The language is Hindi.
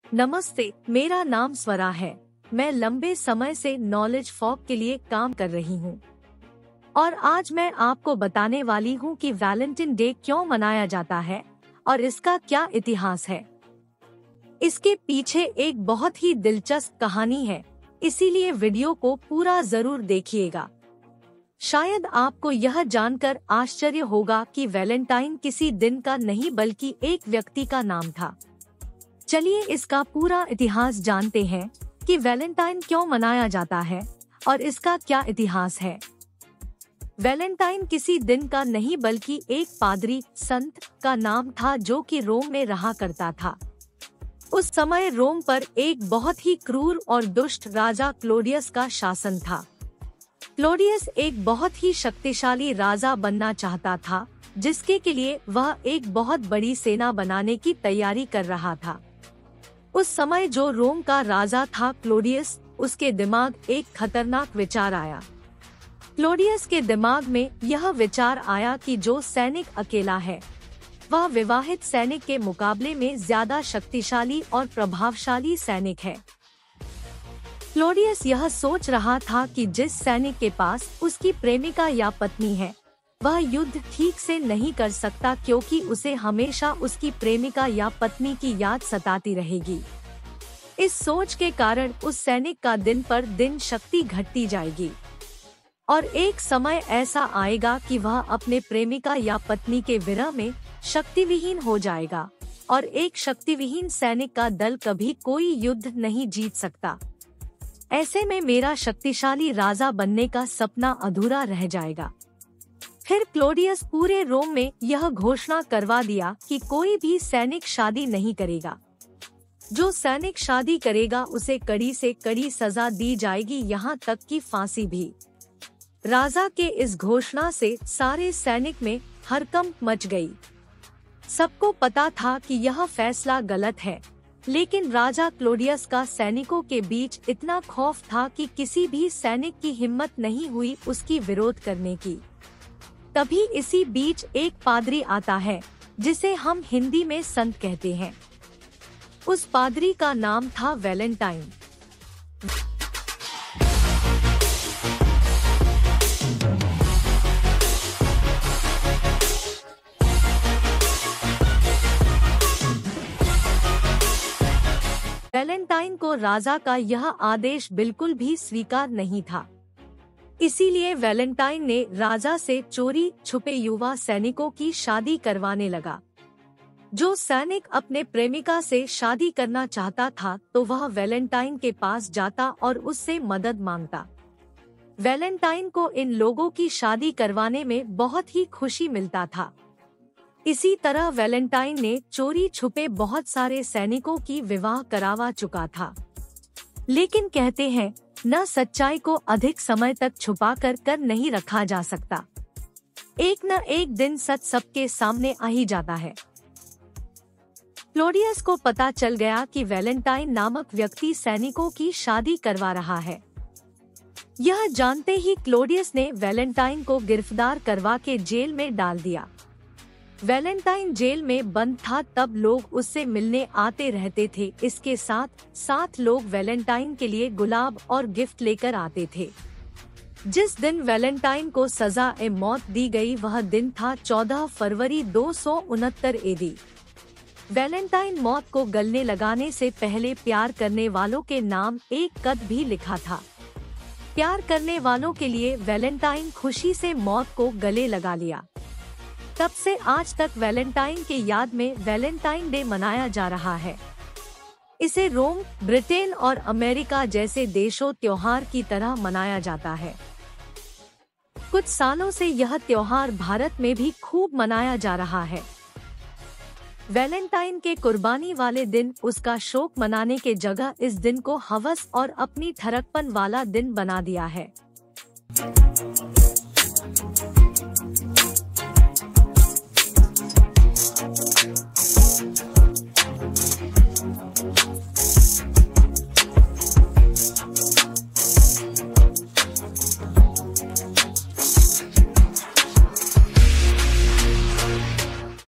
नमस्ते, मेरा नाम स्वरा है। मैं लंबे समय से नॉलेज फॉग के लिए काम कर रही हूँ और आज मैं आपको बताने वाली हूँ कि वैलेंटाइन डे क्यों मनाया जाता है और इसका क्या इतिहास है। इसके पीछे एक बहुत ही दिलचस्प कहानी है, इसीलिए वीडियो को पूरा जरूर देखिएगा। शायद आपको यह जानकर आश्चर्य होगा कि वैलेंटाइन किसी दिन का नहीं बल्कि एक व्यक्ति का नाम था। चलिए इसका पूरा इतिहास जानते हैं कि वैलेंटाइन क्यों मनाया जाता है और इसका क्या इतिहास है। वैलेंटाइन किसी दिन का नहीं बल्कि एक पादरी संत का नाम था जो कि रोम में रहा करता था। उस समय रोम पर एक बहुत ही क्रूर और दुष्ट राजा क्लोडियस का शासन था। क्लोडियस एक बहुत ही शक्तिशाली राजा बनना चाहता था, जिसके लिए वह एक बहुत बड़ी सेना बनाने की तैयारी कर रहा था। उस समय जो रोम का राजा था क्लोडियस, उसके दिमाग एक खतरनाक विचार आया। क्लोडियस के दिमाग में यह विचार आया कि जो सैनिक अकेला है वह विवाहित सैनिक के मुकाबले में ज्यादा शक्तिशाली और प्रभावशाली सैनिक है। क्लोडियस यह सोच रहा था कि जिस सैनिक के पास उसकी प्रेमिका या पत्नी है वह युद्ध ठीक से नहीं कर सकता, क्योंकि उसे हमेशा उसकी प्रेमिका या पत्नी की याद सताती रहेगी। इस सोच के कारण उस सैनिक का दिन पर दिन शक्ति घटती जाएगी और एक समय ऐसा आएगा कि वह अपने प्रेमिका या पत्नी के विरह में शक्तिविहीन हो जाएगा और एक शक्तिविहीन सैनिक का दल कभी कोई युद्ध नहीं जीत सकता। ऐसे में मेरा शक्तिशाली राजा बनने का सपना अधूरा रह जाएगा। फिर क्लोडियस पूरे रोम में यह घोषणा करवा दिया कि कोई भी सैनिक शादी नहीं करेगा। जो सैनिक शादी करेगा उसे कड़ी से कड़ी सजा दी जाएगी, यहाँ तक कि फांसी भी। राजा के इस घोषणा से सारे सैनिक में हड़कंप मच गई। सबको पता था कि यह फैसला गलत है, लेकिन राजा क्लोडियस का सैनिकों के बीच इतना खौफ था कि किसी भी सैनिक की हिम्मत नहीं हुई उसकी विरोध करने की। तभी इसी बीच एक पादरी आता है जिसे हम हिंदी में संत कहते हैं। उस पादरी का नाम था वैलेंटाइन। वैलेंटाइन को राजा का यह आदेश बिल्कुल भी स्वीकार नहीं था, इसीलिए वैलेंटाइन ने राजा से चोरी छुपे युवा सैनिकों की शादी करवाने लगा। जो सैनिक अपने प्रेमिका से शादी करना चाहता था तो वह वैलेंटाइन के पास जाता और उससे मदद मांगता। वैलेंटाइन को इन लोगों की शादी करवाने में बहुत ही खुशी मिलता था। इसी तरह वैलेंटाइन ने चोरी छुपे बहुत सारे सैनिकों की विवाह करवा चुका था। लेकिन कहते हैं न सच्चाई को अधिक समय तक छुपा कर नहीं रखा जा सकता। एक न एक दिन सच सबके सामने आ ही जाता है। क्लोडियस को पता चल गया कि वैलेंटाइन नामक व्यक्ति सैनिकों की शादी करवा रहा है। यह जानते ही क्लोडियस ने वैलेंटाइन को गिरफ्तार करवा के जेल में डाल दिया। वैलेंटाइन जेल में बंद था, तब लोग उससे मिलने आते रहते थे। इसके साथ लोग वैलेंटाइन के लिए गुलाब और गिफ्ट लेकर आते थे। जिस दिन वैलेंटाइन को सजा ए मौत दी गई वह दिन था 14 फरवरी 269 एडी। वैलेंटाइन मौत को गले लगाने से पहले प्यार करने वालों के नाम एक खत भी लिखा था। प्यार करने वालों के लिए वैलेंटाइन खुशी से मौत को गले लगा लिया। तब से आज तक वैलेंटाइन के याद में वैलेंटाइन डे मनाया जा रहा है। इसे रोम, ब्रिटेन और अमेरिका जैसे देशों त्योहार की तरह मनाया जाता है। कुछ सालों से यह त्योहार भारत में भी खूब मनाया जा रहा है। वैलेंटाइन के कुर्बानी वाले दिन उसका शोक मनाने के जगह इस दिन को हवस और अपनी ठरकपन वाला दिन बना दिया है।